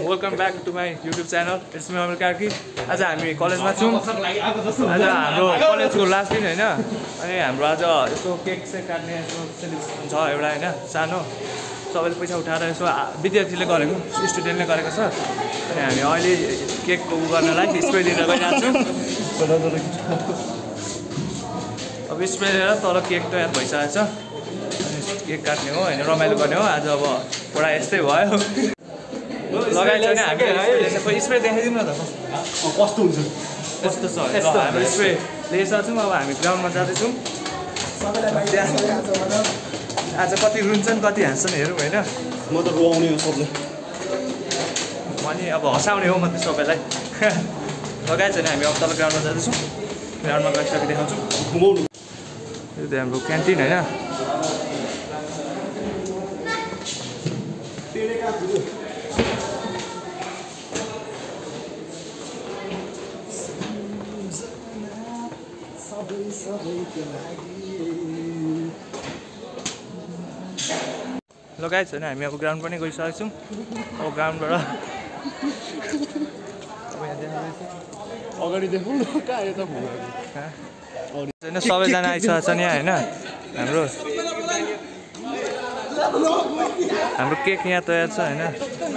Welcome back to my YouTube channel it's me Amar Karki. आज हामी कलेजमा छौँ। आज हाम्रो कलेजको लास्ट दिन होइन, अनि हाम्रो आज यसो केक सेक काट्ने यसो सेलिब्रेसन छ एउटा होइन सानो। सबैले पैसा उठाएर यसो विद्यार्थीले गरेको स्टुडेन्टले गरेको छ। अनि हामी अहिले केकको उ गर्नलाई स्प्रे लिएर गइरहेको छौँ। अब स्प्रे लिएर तल केक तयार भइसकेको छ। अनि केक काट्ने हो होइन, रमाइलो गर्ने हो आज। अब पुरा यस्तै भयो लगाइन्छ भने हामी स्प्रे देखाइदिउँ न त कस्तो हुन्छ यस्तो छ। हामी स्प्रे लिइसकेको छौँ। अब हामी ग्राउन्डमा जाँदैछौँ। आज कति रुन्छन् कति हाँस्छन् हेरौँ होइन। म त रुवाउने हो सबले, अनि अब हँसाउने हो मात्रै सबैलाई। लगाइन्छ भने हामी अब तल ग्राउन्डमा जाँदैछौँ। ग्राउन्डमा गइसकेर देखाउँछौँ। यो त हाम्रो क्यान्टिन होइन। लगाइछ भने हामी अब ग्राउन्ड पनि गइसकेको छौँ। अब ग्राउन्डबाट अगाडि देखौँ कहाँ यता होइन सबैजना आइसकेको छ यहाँ होइन। हाम्रो केक यहाँ तयार छ होइन।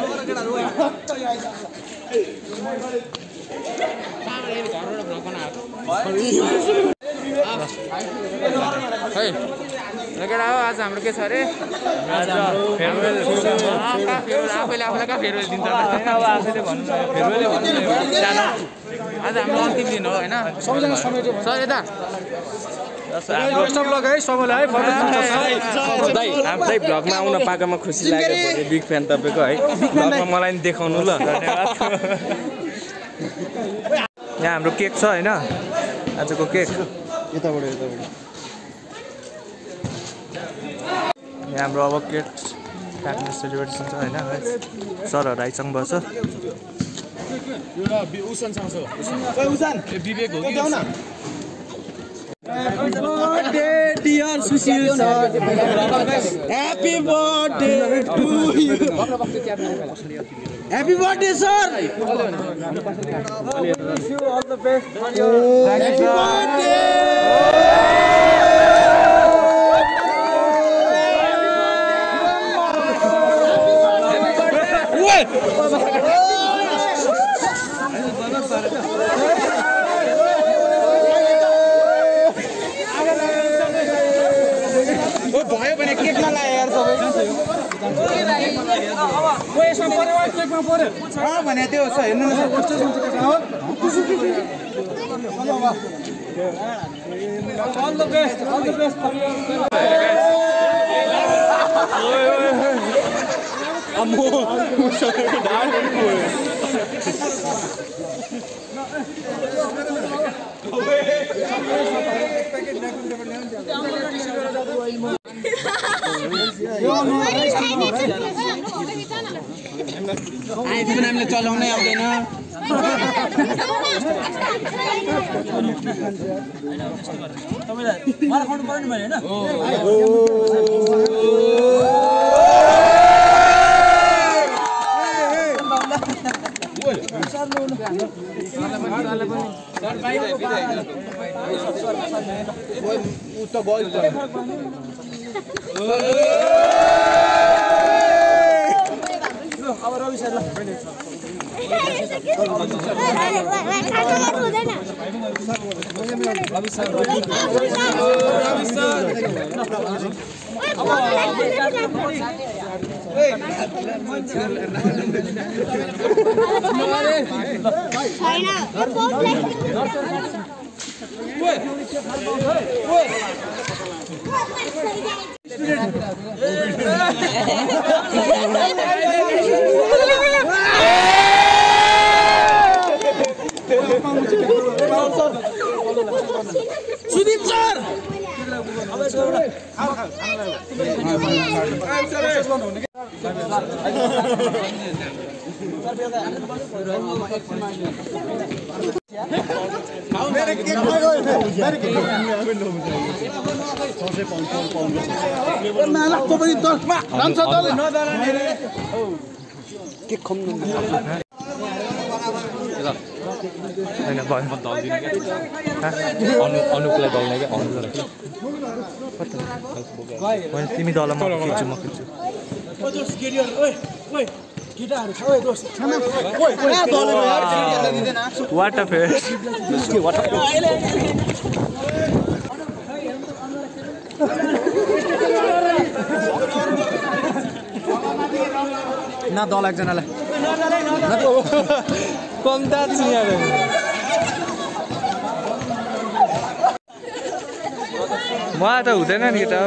आज हाम्रो के छ अरे, फेयरवेल आफैले आफूलाई कहाँ फेयरवेल दिन्छ। अब आफैले भन्नु फेयरवेल भन्नु सानो। आज हाम्रो अन्तिम दिन हो होइन। सर यता हामीलाई भ्लगमा आउन पाएकोमा खुसी लाग्यो। बिग फ्यान तपाईँको है। भ्लगमा मलाई नि देखाउनु ल। धन्यवाद। यहाँ हाम्रो केक छ होइन, आजको केक। यताबाट यहाँ हाम्रो अब केक काट्ने सेलिब्रेसन छ होइन। सरहरू आइसक्नु भएको छ। Happy birthday dear Sushil sir. Happy birthday to you. Happy birthday sir. Wish you all the best. Happy birthday. भयो भने केक नलाए यार सबै भने त्यो छ हेर्नु न आइदिनु हामीले चलाउनै आउँदैन। अब रवि सर ल सुदीप सर के खम्नु होइन भयो अनुकूलाई दल्ने क्या तिमी दल म खिच्छु वाट अ फेस ना दल एकजनालाई कम्ता चियारे मलाई त हुँदैन नि केटा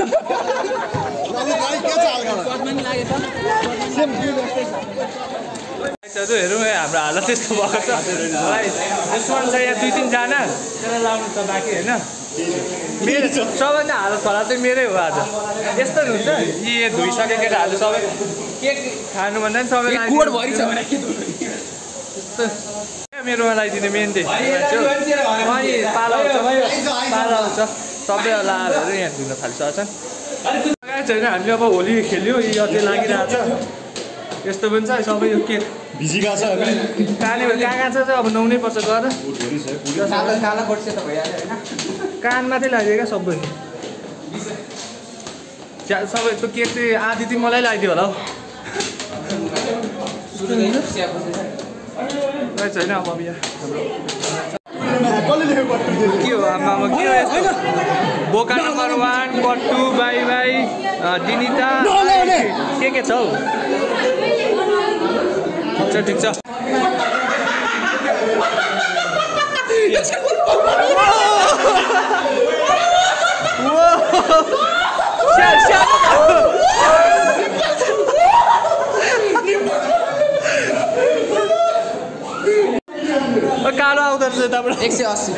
हेरौँ है हाम्रो हालत त्यस्तो भएको छ मलाई यसमा चाहिँ यहाँ 2-3 जना त्यसलाई लाउनु त बाँकी होइन मेरो सबैभन्दा हालत खराब चाहिँ मेरै हो आज यस्तो हुन्छ यी धोइसके केटाहरूले सबै केक खानुभन्दा पनि सबै मेरोमा लगाइदिने मेन चाहिँ अनि पाला आउँछ सबै लाहरू यहाँ धुन थालिसकेको छैन हामीले अब होली खेल्यो यी अझै लागिरहेको छ यस्तो पनि छ सबै यो केक भिजिगा छ कहाँ छ चाहिँ अब नुहाउनै पर्छ गएर कान मात्रै लाग्यो क्या सबै सबै त्यो केक चाहिँ आधी चाहिँ मलाई लगाइदियो होला हौ छैन अब यहाँ के हो आमा के हो यस्तो बोका नम्बर 1 कट्टु बाई दिनिता के छ हौ ठिक छ कालो आउँदो रहेछ यताबाट 180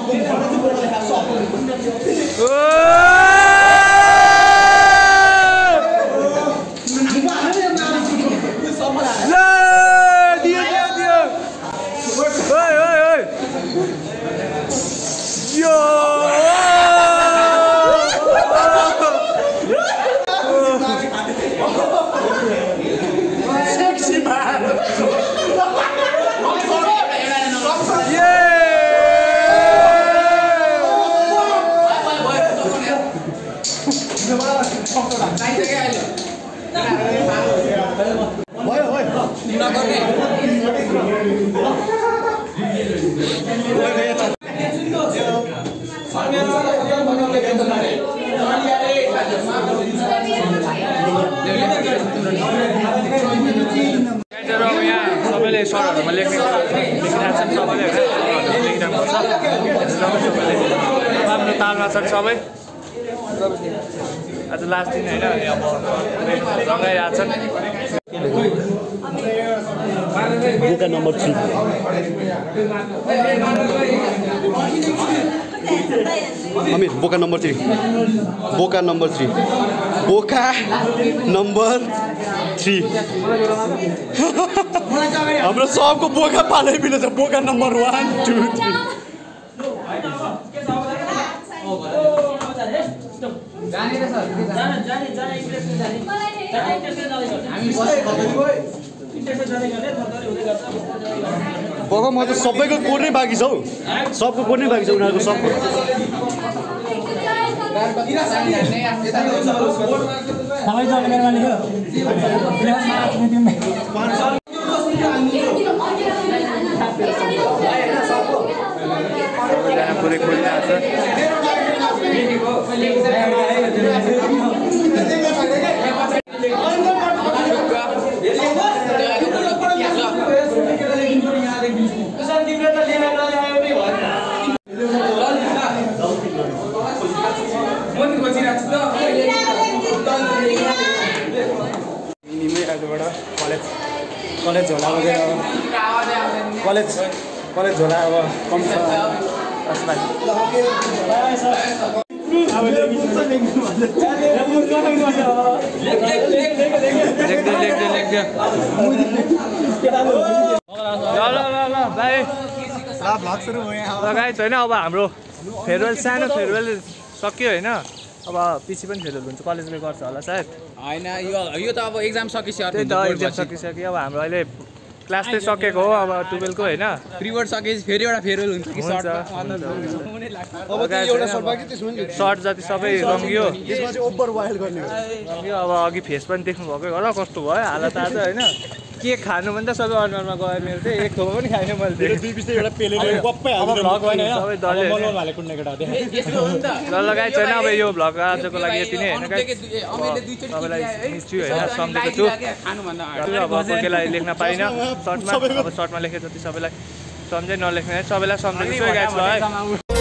सबैले सरहरूमा लेख्ने सबैले लेखिरहनुपर्छ आफ्नो तालमा छन् सबै आज लास्ट दिन होइन अब रङ्गाइरहेको छन् बोका नम्बर 3 अमिर बोका नम्बर 3 बोका नम्बर 3 हाम्रो सबको बोका पालै बिना छ बोका नम्बर 1 2 3 बोका म त सबैको कोर्नै बाँकी छ हौ सबको कोर्नै बाँकी छ उनीहरूको सबको पुरै खोलिरहेको कलेज होला कलेज होला अब कम छ लगाइ छैन अब हाम्रो फेयरवेल सानो फेयरवेल सक्यो होइन अब पछि पनि फेल हुन्छ कलेजले गर्छ होला सायद होइन यो त अब एक्जाम सकिसक्यो त्यही त एक्जाम सकिसक्यो अब हाम्रो अहिले क्लास चाहिँ सकेको हो अब 12 को होइन प्रिवर्ड सकेपछि फेरि एउटा फेयरवेल हुन्छ कि हुन्छ। अब त्यो एउटा सर्ट बाँकी त्यसमा नि सर्ट जति सबै रङ्गियो त्यसमा चाहिँ ओभर वाइल्ड गर्ने हो रङ्गियो अब अघि फेस पनि देख्नु भएकै होला कस्तो भयो हालत आज होइन के खानु भने त सबै अनुहारमा गयो मेरो चाहिँ एक थोपा पनि खाएन मैले मेरो दुई पिस एउटा पेलेले गप्पै हाल्नु सबै डल्लै ल लगाइ छैन अब यो भ्लग आजको लागि यति नै होइन गाइस तपाईँलाई मिस्छु होइन सम्झेको छु अब कोहीलाई लेख्न पाइनँ सर्टमा अब सर्टमा लेखे जति सबैलाई सम्झै नलेख्ने सबैलाई सम्झेको छु गाइस ल है